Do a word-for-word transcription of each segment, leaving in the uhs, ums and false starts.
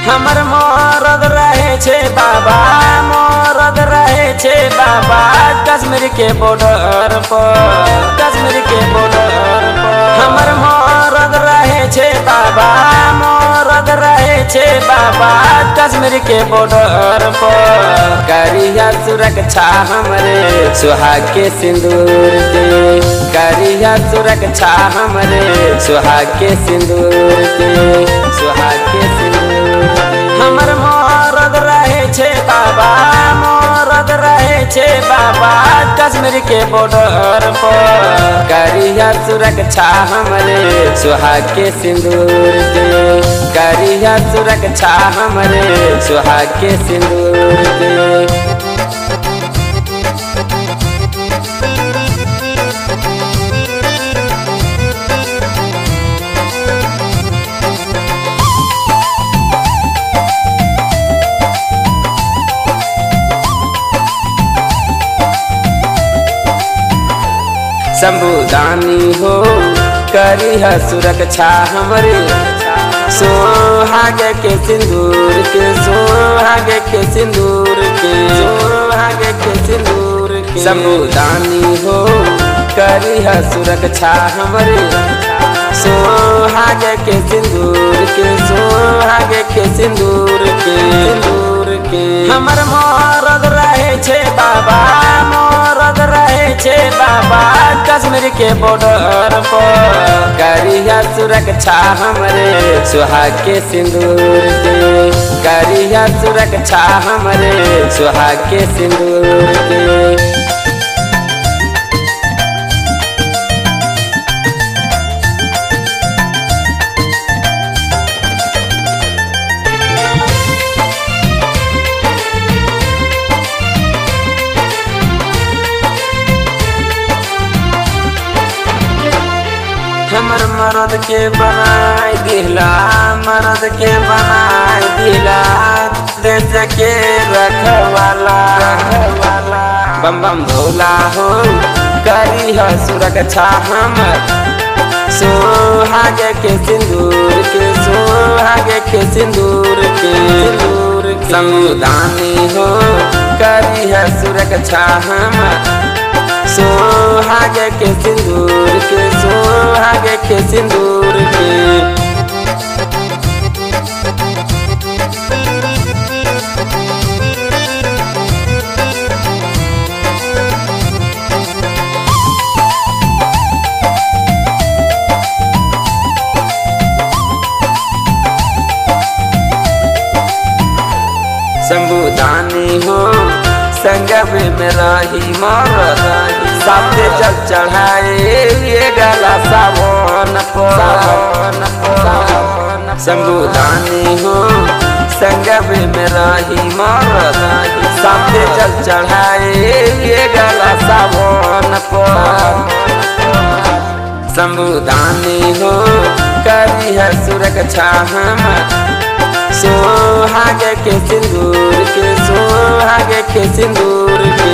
हमर मरद रहे छे बाबा मरद रहे छे बाबा कश्मीर के बॉर्डर पर कश्मीर के बॉर्डर पर हमर मरद रहे छे बाबा मरद रहे छे बाबा कश्मीर के बॉर्डर पर करिया सुरक्षा हमरे सुहाग के सिंदूर के करिया सुरक्षा हमरे सुहाग के सिंदूर के सुहाग के सिंदूर हमर मरद रहे छे बाबा मरद रहे छे बाबा कश्मीर के बॉर्डर पर करिया सुरक्षा हमरे सुहाग के सिंदूर के करिया सुरक्षा हमरे सुहाग के सिंदूर के शंभुदानी हो करिया सुरक्षा हमरे सुहाग के सिंदूर के सुहाग के सिंदूर के सुहाग के सिंदूर के शंभुदानी हो करिया सुरक्षा हमरे सुहाग के सिंदूर के सुहाग के सिंदूर के सिंदूर के हमर मरद रहे छे बाबा मरद रहे छे बाबा कश्मीर के बॉर्डर पर करिया सुरक्षा हमरे सुहाग के सिंदूर के करिया सुरक्षा हमरे सुहाग के सिंदूर के हमर मरद के बनाए दिला मरद के बनाए दिला देश के रखवाला रखवाला बम बम भोला हो करिया सुरक्षा हमर सुहाग के सिंदूर के सुहाग के सिंदूर के सिंदूर के शंभुदानी हो करिया सुरक्षा हमर सुहाग के सिंदूर के सुहाग के सिंदूर के शंभुदानी हो संगम में रही मरद साथे जल चढ़ाए ये गला सावन पर शंभुदानी हो संगम में रही मरद साथे जल चढ़ाए ये गला सावन पर शंभुदानी हो करिया सुरक्षा हमर सुहाग के सिंदूर के सुहाग के सिंदूर के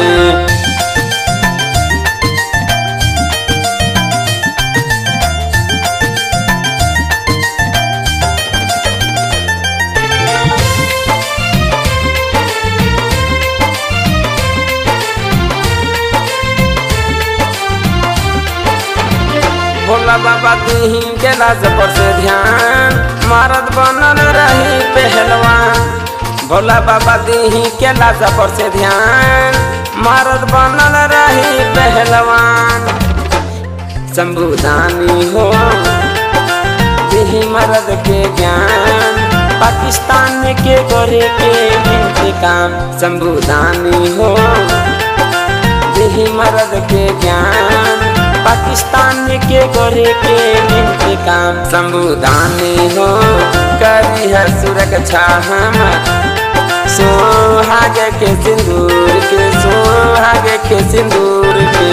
भोला बाबा दीही के लाज पर से ध्यान मरद बनल रही पहलवान भोला बाबा दीही के लाज पर से ध्यान मरद बनल रही पहलवान शंभुदानी हो दीही मरद के ज्ञान पाकिस्तान के गोरे के इंतकाम शंभुदानी हो दीही मरद के ज्ञान पाकिस्तान के गोरे के इंतकाम शंभुदानी हो करिया सुरक्षा हमर सुहाग के सिंदूर के सुहाग के सिंदूर के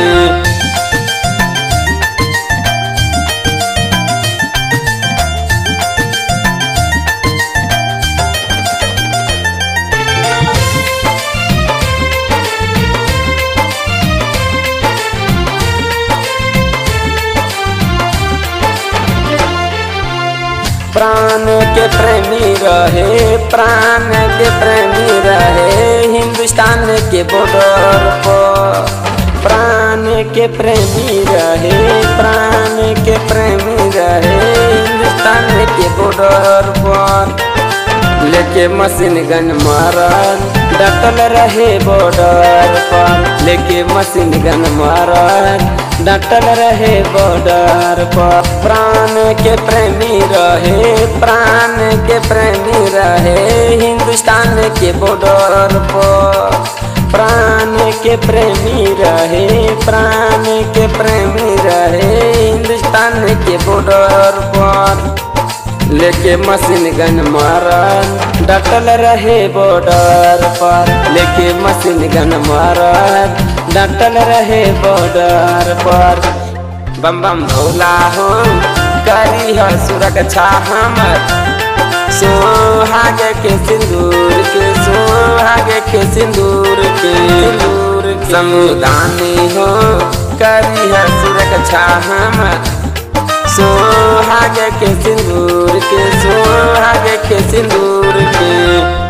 प्राण के प्रेमी रहे, प्राण के प्रेमी रहे हिंदुस्तान के बॉर्डर पर। प्राण के प्रेमी रहे, प्राण के प्रेमी रहे हिंदुस्तान के बॉर्डर पर। लेके मशीन गन मारन डटल रहे बॉर्डर पर। लेके मशीन गन मारन डटल रहे बॉर्डर पर। प्राण के प्रेमी रहे, प्राण के प्रेमी रहे हिंदुस्तान के बॉर्डर पर। प्राण के प्रेमी रहे, प्राण के प्रेमी रहे हिंदुस्तान के बॉर्डर पर। लेके मशीन गन मारन डटल रहे बॉर्डर पर। लेके मशीन गन मारन डटल रहे बॉर्डर पर। बम बम भोला हो करी है सुरक्षा हमर, सोहाग के सिंदूर के, सोहाग के सिंदूर के। समुदानी हो करी है सुरक्षा हमर, सोहाग के सिंदूर के, सोहाग के सिंदूर के।